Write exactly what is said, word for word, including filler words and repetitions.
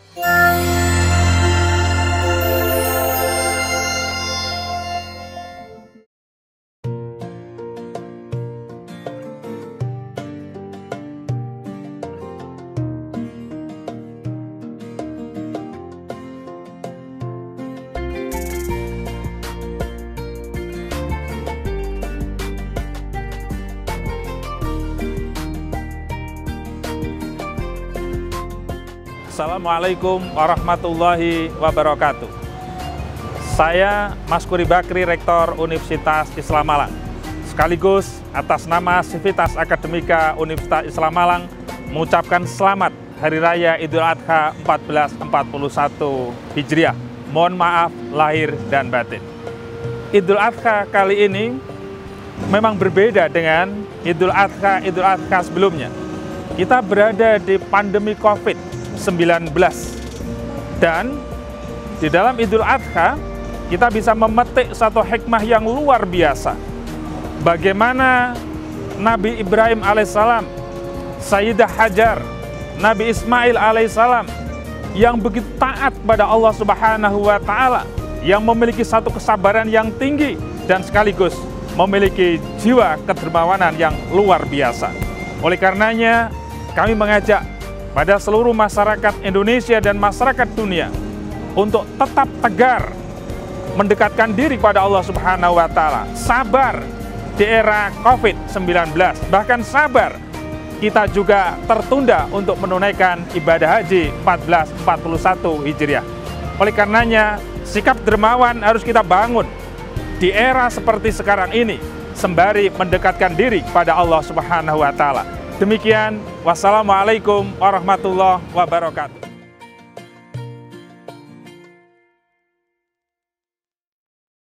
Assalamualaikum warahmatullahi wabarakatuh. Saya Mas Kuri Bakri, Rektor Universitas Islam Malang. Sekaligus atas nama Sivitas Akademika Universitas Islam Malang mengucapkan selamat Hari Raya Idul Adha seribu empat ratus empat puluh satu Hijriah. Mohon maaf lahir dan batin. Idul Adha kali ini memang berbeda dengan Idul Adha Idul Adha sebelumnya. Kita berada di pandemi COVID sembilan belas, dan di dalam Idul Adha kita bisa memetik satu hikmah yang luar biasa. Bagaimana Nabi Ibrahim alaihissalam, Sayyidah Hajar, Nabi Ismail alaihissalam yang begitu taat pada Allah Subhanahu wa Ta'ala, yang memiliki satu kesabaran yang tinggi dan sekaligus memiliki jiwa kedermawanan yang luar biasa. Oleh karenanya kami mengajak pada seluruh masyarakat Indonesia dan masyarakat dunia untuk tetap tegar mendekatkan diri pada Allah Subhanahu wa Ta'ala, sabar di era COVID sembilan belas, bahkan sabar kita juga tertunda untuk menunaikan ibadah haji seribu empat ratus empat puluh satu Hijriah. Oleh karenanya sikap dermawan harus kita bangun di era seperti sekarang ini sembari mendekatkan diri pada Allah Subhanahu wa Ta'ala. Demikian, wassalamualaikum warahmatullahi wabarakatuh.